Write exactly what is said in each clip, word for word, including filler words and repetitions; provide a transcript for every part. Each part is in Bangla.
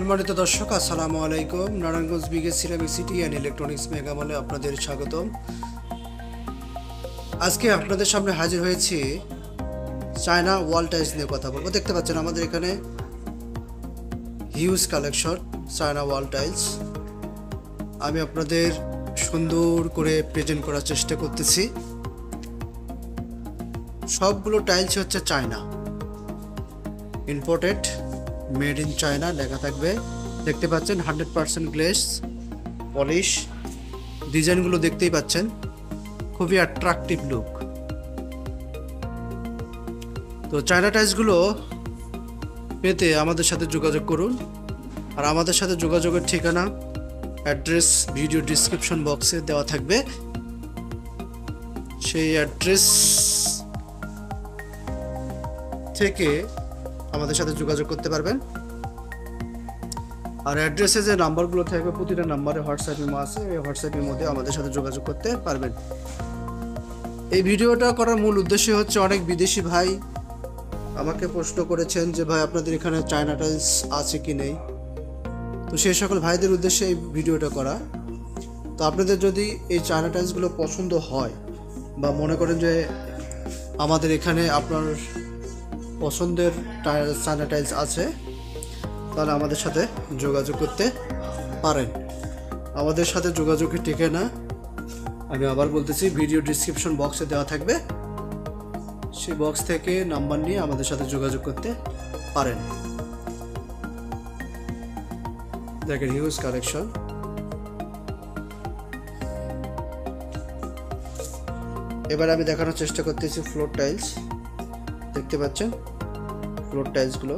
সম্মানিত দর্শক আসসালামু আলাইকুম। নারায়ণগঞ্জ বিগে ceramic city and electronics mega মলে আপনাদের স্বাগতম। আজকে আপনাদের সামনে হাজির হয়েছি চায়না ওয়াল টাইলস নিয়ে কথা বলবো। দেখতে পাচ্ছেন আমাদের এখানে huge collection China wall tiles. আমি আপনাদের সুন্দর করে প্রেজেন্ট করার চেষ্টা করতেছি। সবগুলো টাইলস হচ্ছে China, imported, made in China লেখা থাকবে। দেখতে পাচ্ছেন হান্ড্রেড পার্সেন্ট গ্লেজ পলিশ। ডিজাইনগুলো দেখতেই পাচ্ছেন, খুবই অ্যাট্রাকটিভ লুক। তো চায়না টাইলসগুলো পেতে আমাদের সাথে যোগাযোগ করুন। আর আমাদের সাথে যোগাযোগের ঠিকানা, অ্যাড্রেস ভিডিও ডিসক্রিপশন বক্সে দেওয়া থাকবে। সেই অ্যাড্রেস থেকে আমাদের সাথে যোগাযোগ করতে পারবেন। আর অ্যাড্রেসে যে নাম্বারগুলো থাকবে প্রতিটা নাম্বারে হোয়াটসঅ্যাপ ইমো আছে, এই হোয়াটসঅ্যাপের মধ্যে আমাদের সাথে যোগাযোগ করতে পারবেন। এই ভিডিওটা করার মূল উদ্দেশ্য হচ্ছে, অনেক বিদেশি ভাই আমাকে প্রশ্ন করেছেন যে ভাই আপনাদের এখানে চায়না টাইলস আছে কি নেই। তো সেই সকল ভাইদের উদ্দেশ্যে এই ভিডিওটা করা। তো আপনাদের যদি এই চায়না টাইলসগুলো পছন্দ হয় বা মনে করেন যে আমাদের এখানে আপনার পছন্দের চায়না টাইলস আছে, তাহলে আমাদের সাথে যোগাযোগ করতে পারেন। আমাদের সাথে যোগাযোগের ঠিকানা আমি আবার বলতেছি, ভিডিও ডিসক্রিপশন বক্সে দেওয়া থাকবে। সেই বক্স থেকে নাম্বার নিয়ে আমাদের সাথে যোগাযোগ করতে পারেন। দেখেন হিউজ কালেকশন। এবার আমি দেখানোর চেষ্টা করতেছি ফ্লোর টাইলস। দেখতে পাচ্ছেন ফ্লোর টাইলসগুলো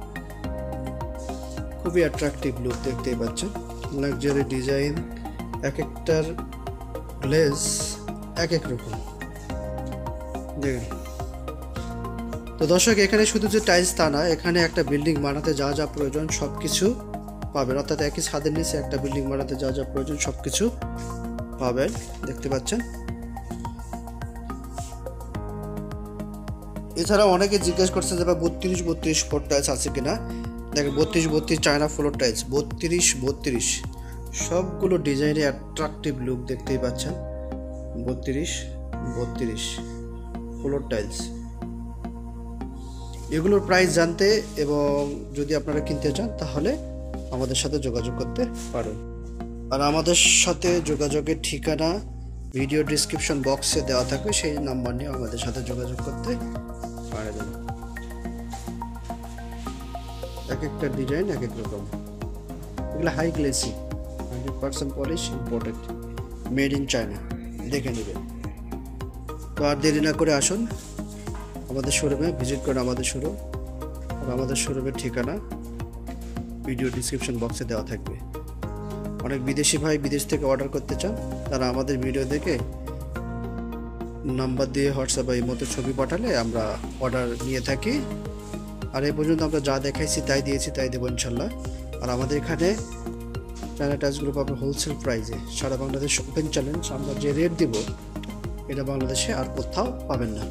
খুবই অ্যাট্রাকটিভ লুক, দেখতেই পাচ্ছেন। লাক্সারি ডিজাইন, এক একটার গ্লেজ এক এক রকম। দেখেন তো দর্শক, এখানে শুধু যে টাইলস তা না, এখানে একটা বিল্ডিং বানাতে যা যা প্রয়োজন সব কিছু পাবেন। অর্থাৎ একই ছাদের নিচে একটা বিল্ডিং বানাতে যা যা প্রয়োজন সব কিছু পাবেন। দেখতে পাচ্ছেন। এছাড়া অনেকে জিজ্ঞেস করছে যে বত্রিশ বত্রিশ ফ্লোর টাইলস আছে কিনা। দেখেন বত্রিশ বত্রিশ চায়না ফ্লোর টাইলস, বত্রিশ বত্রিশ সবগুলো ডিজাইনে অ্যাট্রাকটিভ লুক, দেখতেই পাচ্ছেন। বত্রিশ বত্রিশ ফ্লোর টাইলস, এগুলোর প্রাইস জানতে এবং যদি আপনারা কিনতে চান তাহলে আমাদের সাথে যোগাযোগ করতে পারেন। আর আমাদের সাথে যোগাযোগের ঠিকানা ভিডিও ডিসক্রিপশন বক্সে দেওয়া থাকবে, সেই নাম্বার নিয়ে আমাদের সাথে যোগাযোগ করতে পারেন। এক একটা ডিজাইন এক এক রকম। এগুলো high glossy, hundred percent polish, imported, made in China. দেখে নেবেন। তো আর দেরি না করে আসুন আমাদের শোরুমে, ভিজিট করুন আমাদের শোরুম। আর আমাদের শোরুমের ঠিকানা ভিডিও ডিসক্রিপশন বক্সে দেওয়া থাকবে। অনেক বিদেশি ভাই বিদেশ থেকে অর্ডার করতে চান, তারা আমাদের ভিডিও দেখে নাম্বার দিয়ে হোয়াটসঅ্যাপ বা ইমোতে ছবি পাঠালে আমরা অর্ডার নিয়ে থাকি। আর এই পর্যন্ত আমরা যা দেখাইছি তাই দিয়েছি, তাই দেবো ইনশাল্লাহ। আর আমাদের এখানে চায়না টাইলসগুলো পাবেন হোলসেল প্রাইসে। সারা বাংলাদেশ ওপেন চ্যালেঞ্জ। আমরা যে রেট দিব এটা বাংলাদেশে আর কোথাও পাবেন না।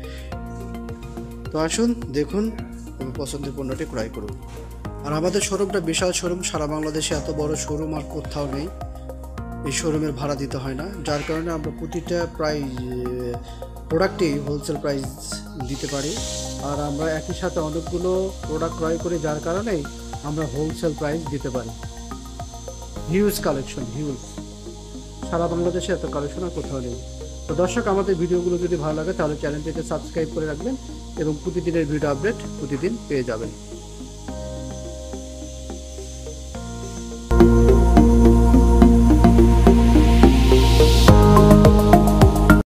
তো আসুন, দেখুন এবং পছন্দের পণ্যটি ক্রয় করুন। আর আমাদের শোরুমটা বিশাল শোরুম, সারা বাংলাদেশে এত বড় শোরুম আর কোথাও নেই। এই শোরুমের ভাড়া দিতে হয় না, যার কারণে আমরা প্রতিটা প্রায় প্রোডাক্টেই হোলসেল প্রাইস দিতে পারি। আর আমরা একই সাথে অনেকগুলো প্রোডাক্ট ক্রয় করি, যার কারণে আমরা হোলসেল প্রাইস দিতে পারি। হিউজ কালেকশন, হিউজ, সারা বাংলাদেশে এত কালেকশন আর কোথাও নেই। তো দর্শক, আমাদের ভিডিওগুলো যদি ভালো লাগে তাহলে চ্যানেলটিকে সাবস্ক্রাইব করে রাখবেন এবং প্রতিদিনের ভিডিও আপডেট প্রতিদিন পেয়ে যাবেন।